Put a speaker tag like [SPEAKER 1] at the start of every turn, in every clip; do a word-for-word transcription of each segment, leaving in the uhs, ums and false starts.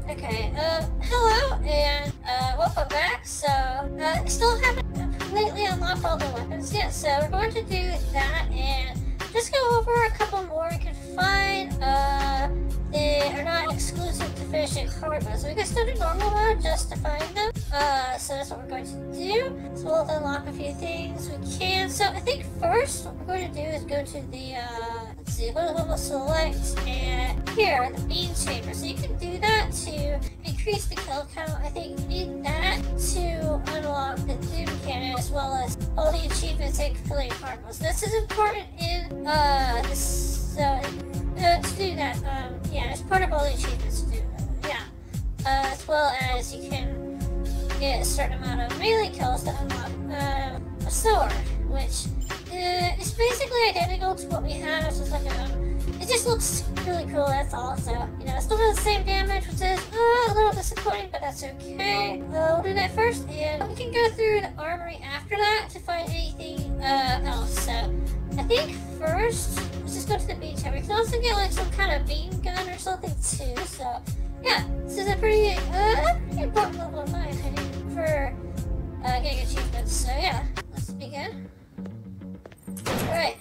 [SPEAKER 1] Okay, uh, hello, and, uh, welcome back. So, uh, still haven't completely unlocked all the weapons yet, so we're going to do that and just go over a couple more we can find, uh, that are not exclusive to finishing hard mode. So we can still do normal mode just to find them. Uh, so that's what we're going to do. So we'll unlock a few things we can. So I think first what we're going to do is go to the, uh, let's see, go to level select, and here, the bean chamber. So you can do that to increase the kill count. I think you need that to unlock the doom cannon as well as all the achievements and completing hard modes. This is important in, uh, this, so, uh, to do that, um, yeah, it's part of all the achievements to do, uh, yeah. Uh, as well as you can get a certain amount of melee kills to unlock, uh, a sword, which, uh, is basically identical to what we have. It's just like a, it just looks really cool, that's all. So, you know, it still does the same damage, which is uh, a little disappointing, but that's okay. Uh, we'll do that first, and we can go through the armory after that to find anything uh, else. So, I think first, let's just go to the bean chamber. We can also get like some kind of beam gun or something too. So, yeah, this is a pretty, uh, pretty important level in my opinion for uh, getting achievements. So, yeah, let's begin. Alright.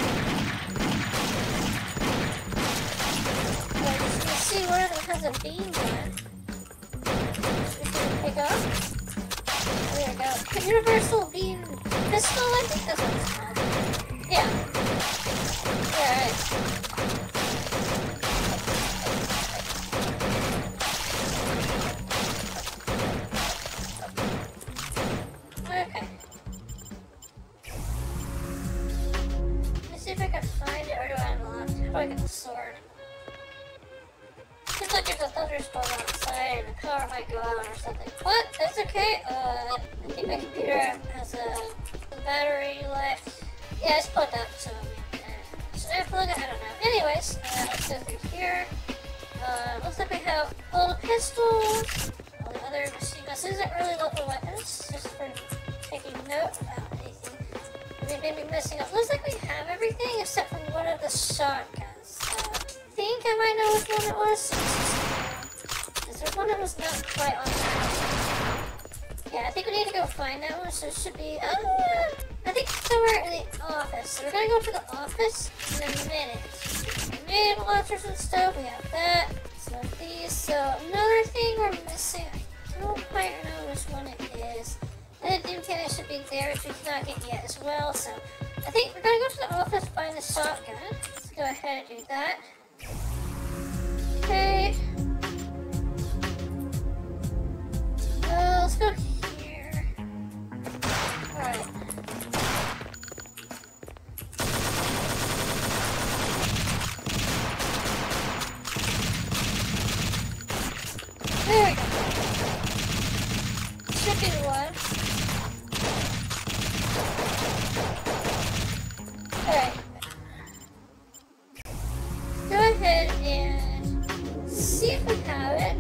[SPEAKER 1] See, one of them has a beam gun. We can pick up. There we go. A universal beam pistol, I think that's what it's called. Yeah. Yeah, right. Okay. Let me see if I can find it, or do I unlock it? How do I get the sword? Seems like there's a thunderstorm outside and the power might go out or something. But that's okay. Uh, I think my computer has a, a battery left. Yeah, it's plugged up, so uh, should I plug it? I don't know. Anyways, uh, let's go through here. Uh, looks like we have all the pistols, all the other machine guns. These aren't really local weapons, just for taking note about anything we may be missing up. Looks like we have everything except for one of the shotguns. So I think I might know which one it was. Because there's one that was not quite on that. Yeah, I think we need to go find that one, so it should be, uh, I think somewhere in the office. So we're gonna go to the office in a minute. Grenade launchers and stuff, we have that. So these, so another thing we're missing, I don't quite know which one it is. And the doom cannon should be there, which we cannot get yet as well, so I think we're gonna go to the office, find the shotgun. Let's go ahead and do that. Okay. Uh, let's go here. Alright. There we go. Should be the one. Alright. Go ahead and see if we have it.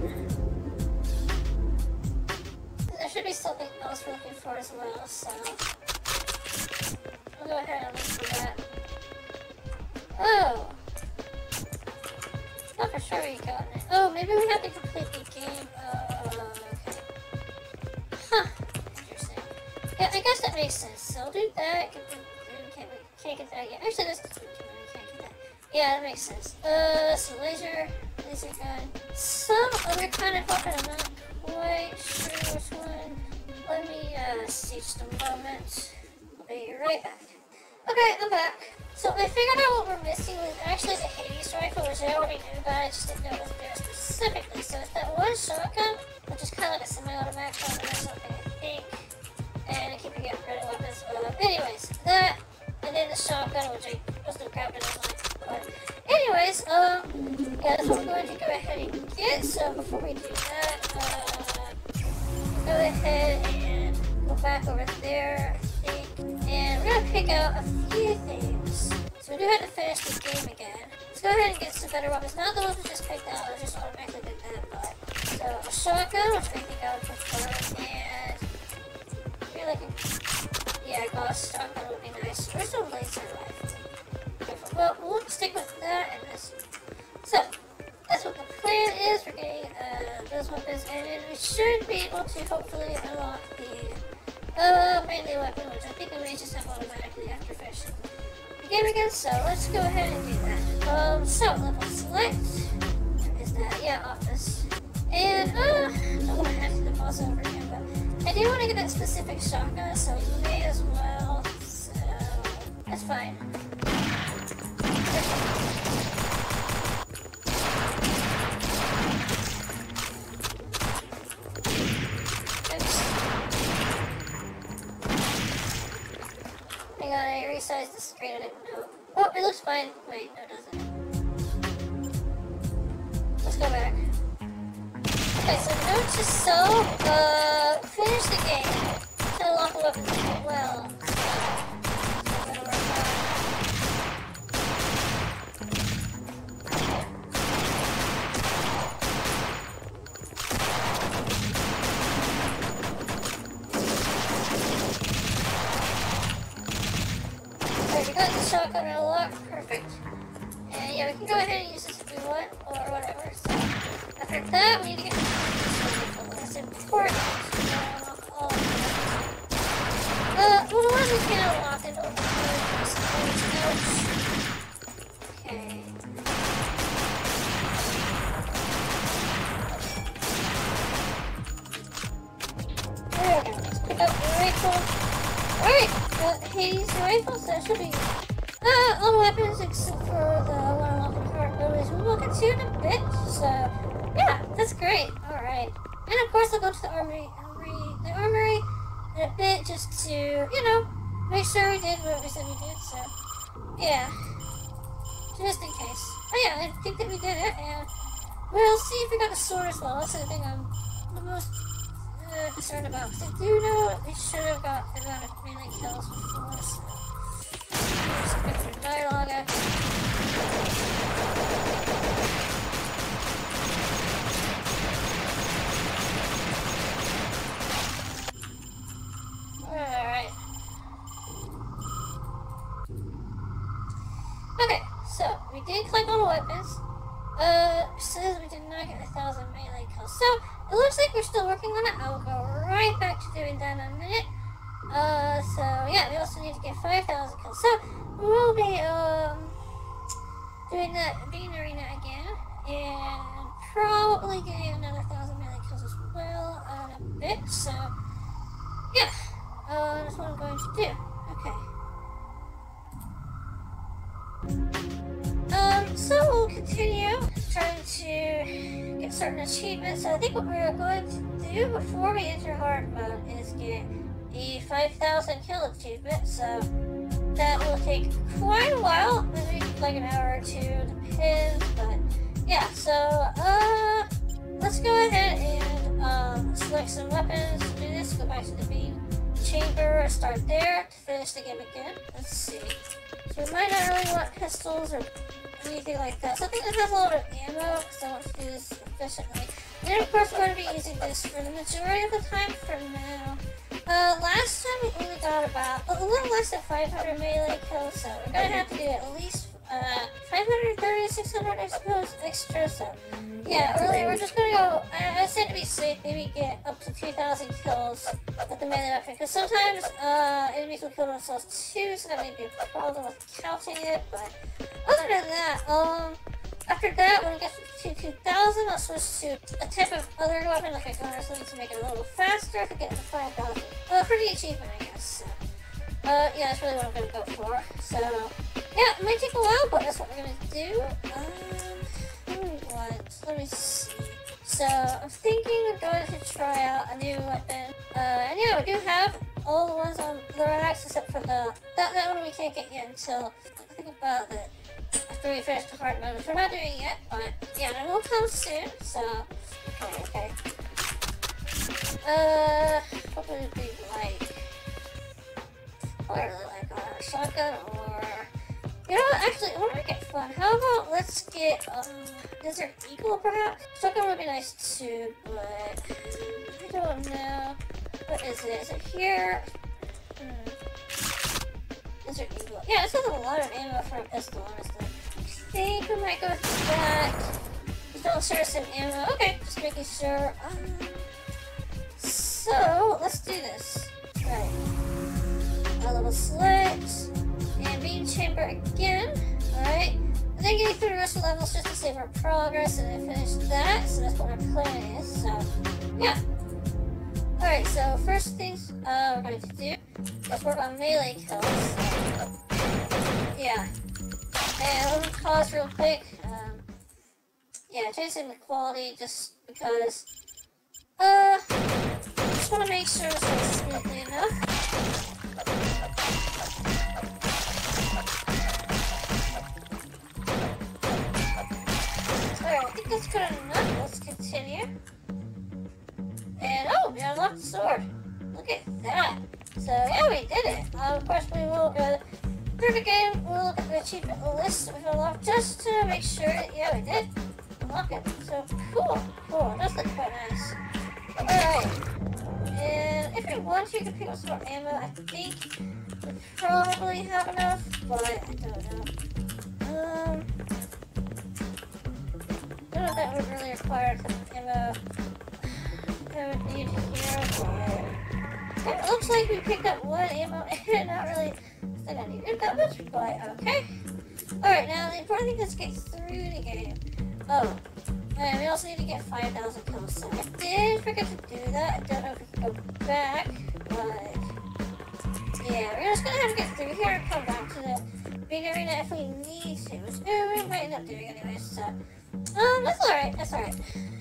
[SPEAKER 1] There should be something else we're looking for as well, so we'll go ahead and look for that. Oh! Not for sure we got it. Oh, maybe we have to complete the game. Uh, okay. Huh. Interesting. Yeah, I guess that makes sense. So we'll do that. Can't, can't get that yet. Actually, this can't get that. Yeah, that makes sense. Uh, so laser, laser gun. Some other kind of weapon. I'm not quite sure which one. Let me uh, see just a moment. I'll be right back. Okay, I'm back. So I figured out what we're missing was actually the Hades rifle, which I already knew about. I just didn't know it was there specifically. So it's that one shotgun, which is kind of like a semi-automatic shotgun or something, I think. And I keep forgetting rid of weapons. Uh, anyways, that, and then the shotgun, which I must have grabbed it online. But anyways, um, yeah, that's what we're going to go ahead and get. So before we do that, uh, go ahead and go back over there, I think. And we're going to pick out a few things. So we do have to finish the game again. Let's go ahead and get some better weapons. Not the ones we just picked out, I just automatically did that, but. So a shotgun, which I think I would prefer, and I feel like a, yeah, a glass shotgun would be nice. Or some laser rifle. Well, we'll stick with that and this. So, that's what the plan is. We're getting, uh, unlock those weapons, and then we should be able to hopefully unlock the uh, melee weapon, which I think we may just have automatically after finishing the game again. So let's go ahead and do that. Um, so level select. Is that yeah office? And uh, I'm gonna have to pause over again, but I do want to get that specific shotgun, so we may as well. So that's fine. Hang on, I resized the screen. I didn't know. Oh, it looks fine. Wait, no, it doesn't. Let's go back. Okay, so note to self, uh, finish the game to unlock the weapons as well. Alright, we got the shotgun unlocked. Perfect. And yeah, we can go ahead and use this if we want, or whatever. So after that, we need to get that's important. Uh, uh, well, the ones we can't unlock it over okay. There we go. Let's pick up the rifle. Alright, uh, Hades rifles, that should be uh, all weapons except for the one unlocked in heart abilities. We'll look into in a bit, so yeah, that's great. Alright. And of course I'll go to the armory, armory the armory in a bit just to, you know, make sure we did what we said we did, so yeah. Just in case. Oh yeah, I think that we did it, and we'll see if we got a sword as well. That's the thing I'm the most uh, concerned about, because I do know we should have got the amount of melee kills before, so just go through dialogue after. Alright. Okay, so we did collect all the weapons. Uh, says we did not get a thousand melee kills. So it looks like we're still working on it. I'll go right back to doing that in a minute. Uh, so yeah, we also need to get five thousand kills. So we'll be um doing that being arena again, and probably getting another thousand melee kills as well in a bit. So yeah. Uh, that's what I'm going to do. Okay. Um, so we'll continue trying to get certain achievements. So I think what we're going to do before we enter hard mode is get the five thousand kill achievement. So that will take quite a while, maybe like an hour or two, depends. But yeah, so uh, let's go ahead and um, select some weapons. Do this. Go back to the beam chamber, start there to finish the game again. Let's see. So we might not really want pistols or anything like that. Something that has a lot of ammo, because I want to do this efficiently. And then of course we're going to be using this for the majority of the time for now. Uh, last time we only got about a little less than five hundred melee kills, so we're going to have to do at least uh, five hundred thirty, six hundred I suppose extra, so yeah, really we're just going to go, I, I said to be safe, maybe get up to two thousand kills with the melee weapon, because sometimes uh, enemies will kill themselves too, so that may be a problem with counting it, but other than that, um, after that, when it gets to two thousand, I'll switch to a type of other weapon, like a gun or something, to make it a little faster to get to five thousand. Uh, for the achievement, I guess. So, uh, yeah, that's really what I'm going to go for. So, yeah, it might take a while, but that's what we're going to do. Um, what do we want? Let me see. So, I'm thinking of going to try out a new weapon. Uh, and yeah, we do have all the ones on the racks except for the, that, that one we can't get yet until, I think about it. After we finish the hard mode, which we're not doing yet, but yeah, it will come soon, so, okay, okay. Uh, what would it be like? Or like a shotgun, or, you know what, actually, I want to make it fun. How about, let's get, um, Desert Eagle, perhaps? Shotgun would be nice too, but, I don't know. What is it? Is it here? Hmm. Desert Eagle. Yeah, this has a lot of ammo for a pistol, honestly. I think we might go with that. still share some ammo. Okay, just making sure. Um, so, let's do this. Right. A little select. And beam chamber again. Alright. And then getting through the rest of the levels just to save our progress and then finish that. So that's what our plan is. So, yeah. Alright, so first things uh, we're going to do is work on melee kills. Yeah. And let me pause real quick. Um, yeah, changing the quality just because. Uh, just want to make sure it's like smoothly enough. Alright, I think that's good enough. Let's continue. And oh, we unlocked the sword. Look at that. So yeah, we did it. Um, of course, we will go through the game. We'll look at the achievement list we've unlocked just to make sure that yeah, we did unlock it. So cool, cool. It does look quite nice. Alright. And if we want to, you can pick up some more ammo. I think we probably have enough, but I don't know. Um, I don't know if that would really require some ammo. I would need here. It looks like we picked up one ammo and not really that I needed that much, but okay. Alright, now the important thing is get through the game. Oh. And we also need to get five thousand kills, so I did forget to do that. I don't know if we can go back, but yeah, we're just gonna have to get through here and come back to the big arena if we need to, which we might end up doing anyway, so um, that's alright, that's alright.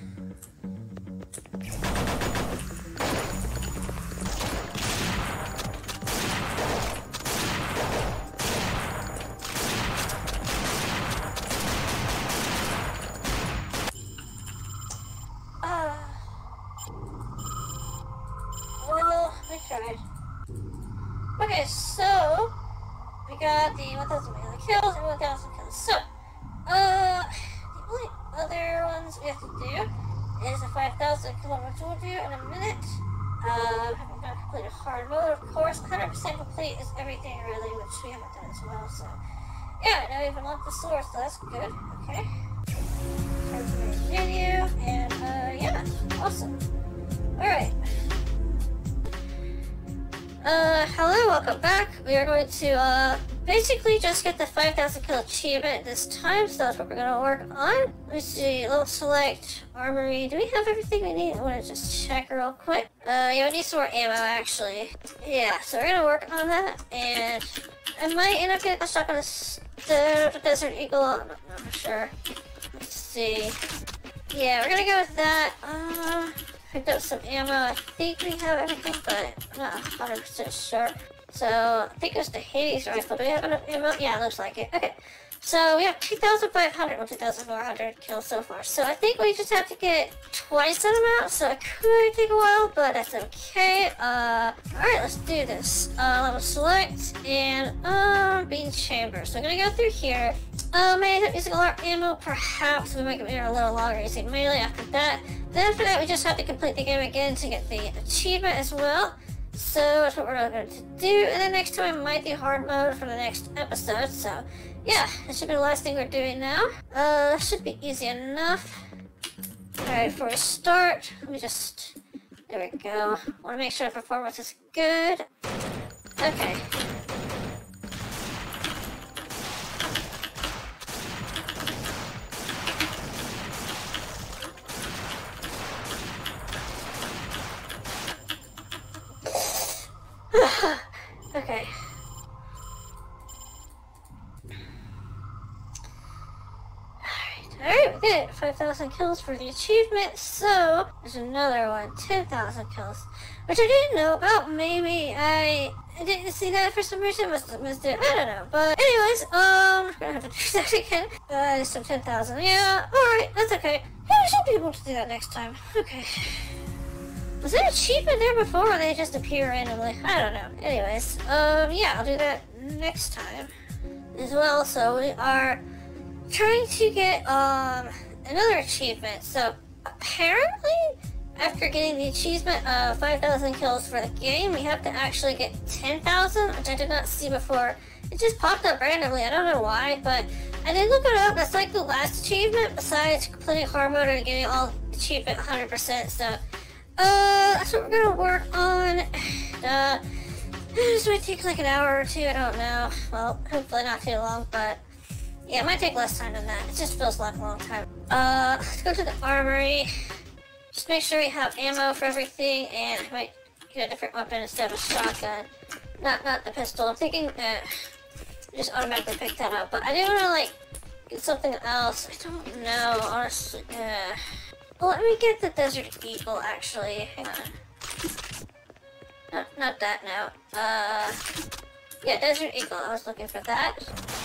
[SPEAKER 1] Okay, so we got the one thousand melee kills and one thousand kills. So, uh, the only other ones we have to do is the five thousand kill, which we'll do in a minute. Uh, haven't got completed hard mode, of course. one hundred percent complete is everything really, which we haven't done as well. So, yeah, now we've unlocked the sword, so that's good. Okay. Turn to the menu, and uh, yeah, awesome. All right. Uh, hello, welcome back. We are going to, uh, basically just get the five thousand kill achievement this time, so that's what we're gonna work on. Let me see, let's select armory. Do we have everything we need? I wanna just check real quick. Uh, yeah, we need some more ammo, actually. Yeah, so we're gonna work on that, and I might end up getting stuck on this, the Desert Eagle, I'm not, not sure. Let's see. Yeah, we're gonna go with that. Uh... Picked up some ammo. I think we have everything, but I'm not one hundred percent sure. So, I think it was the Hades rifle. Do we have enough ammo? Yeah, it looks like it. Okay. So, we have two thousand five hundred or two thousand four hundred kills so far. So, I think we just have to get twice that amount. So, it could take a while, but that's okay. Uh, alright, let's do this. Uh, level select and, um, beam chamber. So, I'm gonna go through here. Um, I end up using a lot of ammo, perhaps. We might get a little longer using melee after that. Then after that, we just have to complete the game again to get the achievement as well. So that's what we're going to do. And then next time, I might do hard mode for the next episode. So yeah, that should be the last thing we're doing now. Uh, should be easy enough. Alright, before we start, let me just, there we go. Want to make sure the performance is good. Okay. Okay. Alright, alright, we did it. five thousand kills for the achievement, so there's another one, ten thousand kills, which I didn't know about. Maybe I, I didn't see that for some reason, must have missed it, I don't know. But anyways, um, we're gonna have to do that again. Uh, there's some ten thousand, yeah, alright, that's okay. Yeah, we should be able to do that next time. Okay. Was there an achievement there before, or they just appear randomly? I don't know. Anyways, um, yeah, I'll do that next time as well. So we are trying to get, um, another achievement. So apparently, after getting the achievement of five thousand kills for the game, we have to actually get ten thousand, which I did not see before. It just popped up randomly. I don't know why, but I did look it up. That's like the last achievement besides completing hard mode and getting all achievement one hundred percent. So, uh, that's what we're gonna work on. Uh, this might take like an hour or two. I don't know. Well, hopefully not too long, but yeah, it might take less time than that. It just feels like a long time. Uh, let's go to the armory. Just make sure we have ammo for everything, and I might get a different weapon instead of a shotgun. Not, not the pistol. I'm thinking that I just automatically pick that up, but I do want to like get something else. I don't know, honestly. Uh, well, let me get the Desert Eagle. Actually, hang on. Not, not that now. Uh, yeah, Desert Eagle. I was looking for that.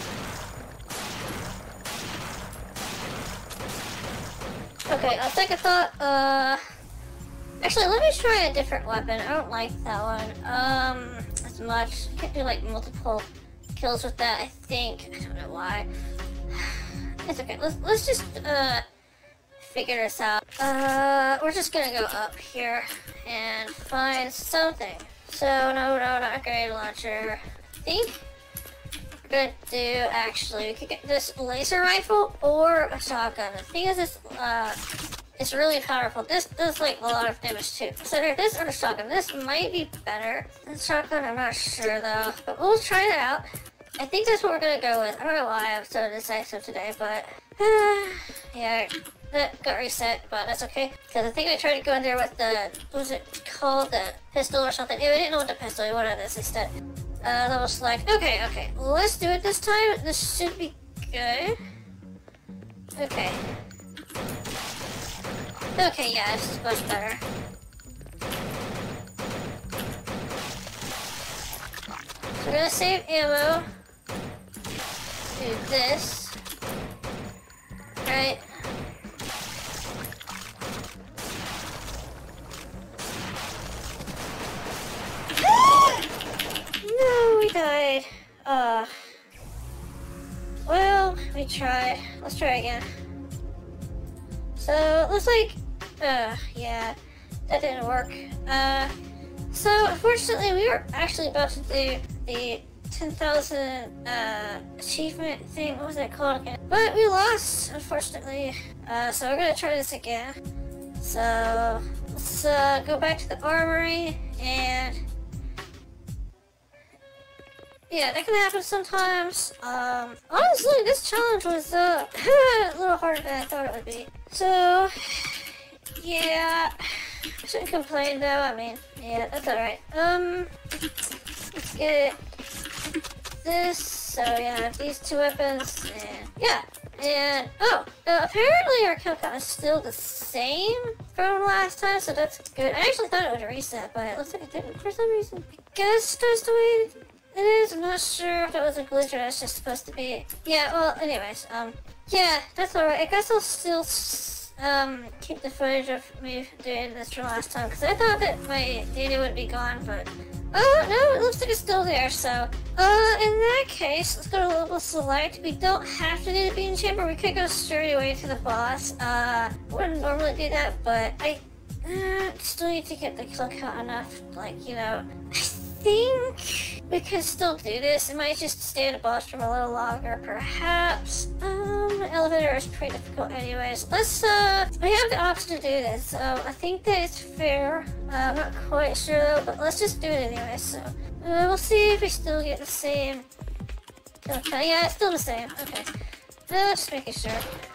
[SPEAKER 1] Okay, on second thought, uh, actually, let me try a different weapon. I don't like that one, um, as much. I can't do, like, multiple kills with that, I think. I don't know why. It's okay. Let's, let's just, uh, figure this out. Uh, we're just gonna go up here and find something. So, no, no, not grenade launcher. I think good do actually we could get this laser rifle or a shotgun. The thing is, this uh it's really powerful. This does like a lot of damage too. So either this or the shotgun. This might be better than shotgun, I'm not sure though, but we'll try it out. I think that's what we're gonna go with. I don't know why I'm so decisive today, but uh, yeah, that got reset, but that's okay. Because I think we tried to go in there with the, what was it called, the pistol or something. Yeah, we didn't know what the pistol, we wanted this instead. Uh, level select. Okay, okay. Let's do it this time. This should be good. Okay. Okay, yeah, this is much better. So we're gonna save ammo. Do this. Right. No, we died. Uh. Well, we tried. Let's try again. So, it looks like, uh, yeah, that didn't work. Uh, so, unfortunately, we were actually about to do the ten thousand, uh, achievement thing. What was that called again? But we lost, unfortunately. Uh, so we're gonna try this again. So, let's, uh, go back to the armory, and yeah, that can happen sometimes. Um, honestly, this challenge was, uh, a little harder than I thought it would be. So, yeah, I shouldn't complain though. I mean, yeah, that's alright. Um, let's get this. So, yeah, these two weapons, and yeah. And, oh, uh, apparently our kill count is still the same from last time, so that's good. I actually thought it would reset, but it looks like it didn't for some reason. I guess that's the way it is. I'm not sure if it was a glitch or that's just supposed to be. Yeah, well, anyways, um, yeah, that's alright. I guess I'll still, um, keep the footage of me doing this from last time, because I thought that my data would be gone, but oh, no, it looks like it's still there, so, uh, in that case, let's go to level select. We don't have to do the bean chamber, we could go straight away to the boss. Uh, wouldn't normally do that, but I, uh, still need to get the kill count enough, like, you know, I think we could still do this. It might just stay at the boss for a little longer, perhaps. Um, elevator is pretty difficult anyways. Let's, uh, we have the option to do this, so I think that it's fair. Uh, I'm not quite sure though, but let's just do it anyway, so. Uh, we'll see if we still get the same. Okay, yeah, it's still the same, okay. Uh, just making sure.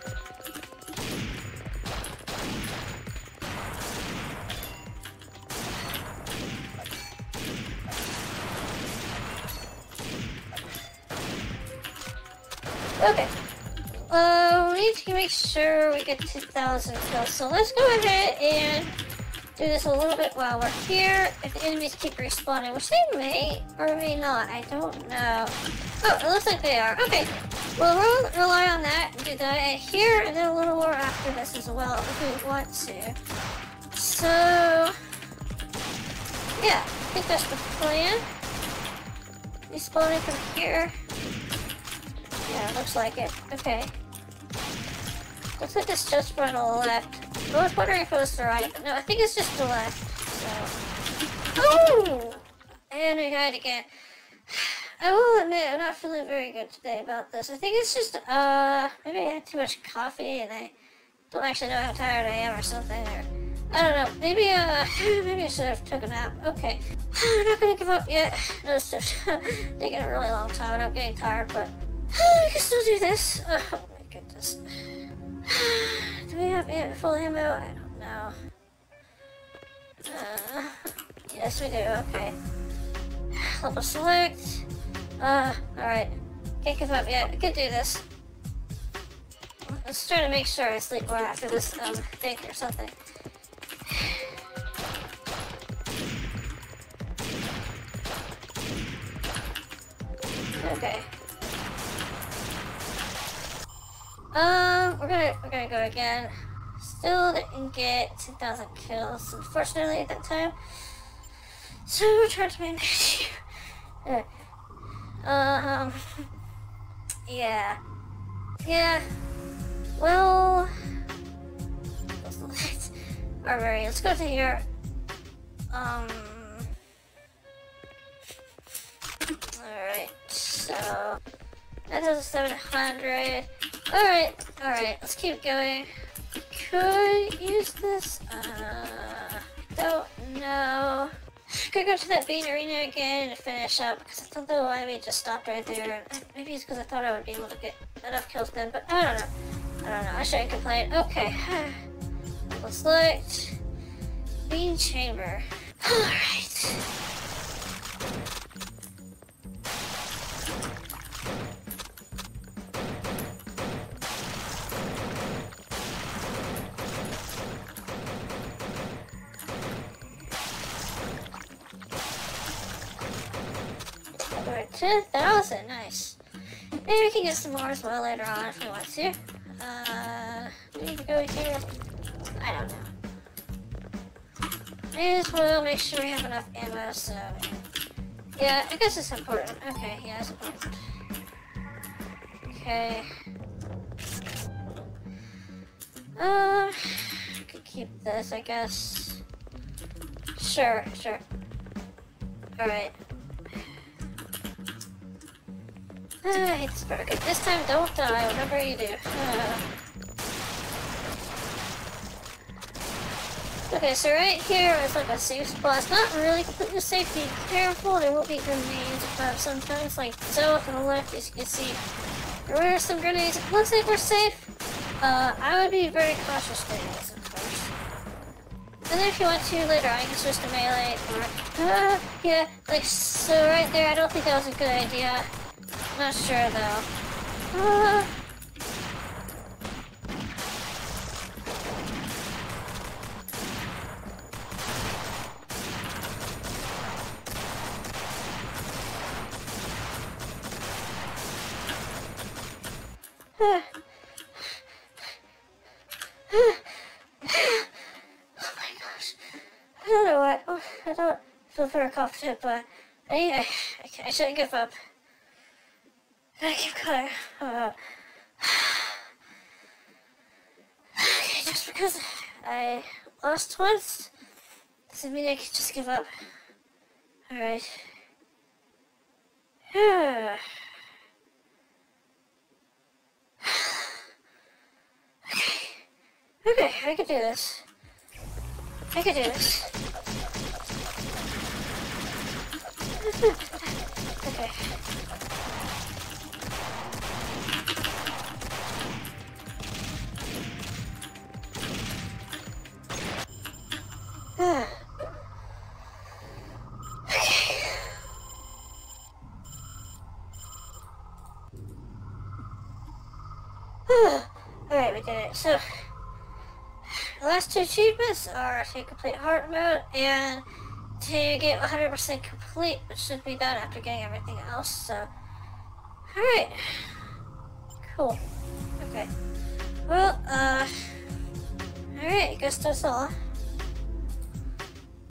[SPEAKER 1] Okay. Uh, we need to make sure we get two thousand kills. So let's go ahead and do this a little bit while we're here. If the enemies keep respawning, which they may or may not, I don't know. Oh, it looks like they are. Okay. Well, we'll rely on that and do that here, and then a little more after this as well, if we want to. So, yeah, I think that's the plan. Respawning from here. Yeah, looks like it. Okay. Looks like it's just for the left. I was wondering if it was the right, but no, I think it's just the left. So. Oh! And we had it again. I will admit I'm not feeling very good today about this. I think it's just, uh, maybe I had too much coffee and I don't actually know how tired I am or something, or I don't know. Maybe, uh, maybe I should have took a nap. Okay. I'm not gonna give up yet. No, it's just taking a really long time and I'm getting tired, but I can still do this. Oh my goodness. Do we have full ammo? I don't know. Uh, yes, we do. Okay. Level select. Uh, alright. Can't give up yet. I can do this. Let's try to make sure I sleep more after this, um, thing or something. Okay. Um, we're gonna, we're gonna go again. Still didn't get two thousand kills, unfortunately, at that time. So, we're trying to manage. um, yeah. Yeah. Well, Armory, let's go to here. Um, alright, so, that does seven hundred. Alright, alright, let's keep going. Could I use this? Uh, don't know. Could go to that Bean Arena again and finish up, because I thought the enemy just stopped right there. Maybe it's because I thought I would be able to get enough kills then, but I don't know. I don't know, I shouldn't complain. Okay. Let's select Bean Chamber. Alright. ten thousand, nice. Maybe we can get some more as well later on if we want to. Uh, do we need to go here? I don't know. May as well make sure we have enough ammo, so... Yeah, I guess it's important. Okay, yeah, it's important. Okay. Um, I could keep this, I guess. Sure, sure. Alright. Uh, I hate this part. Okay, this time don't die, whatever you do. Uh. Okay, so right here is like a safe spot. It's not really completely safe. Be careful, there will be grenades, but sometimes, like so, on the left, as you can see, there are some grenades. It looks like we're safe. Uh, I would be very cautious doing this, of course. And then if you want to later on, you can switch to melee or, uh, yeah, like so right there. I don't think that was a good idea. Not sure though. Uh, oh my gosh. I don't know what. Oh, I don't feel very confident, but I, I, I shouldn't give up. I keep going. Uh, okay, just because I lost once doesn't mean I can just give up. Alright. okay. Okay, I can do this. I can do this. Okay. okay. Alright, we did it. So, the last two achievements are to complete hard mode and to get one hundred percent complete, which should be done after getting everything else. So, alright. Cool. Okay. Well, uh, alright, I guess that's all.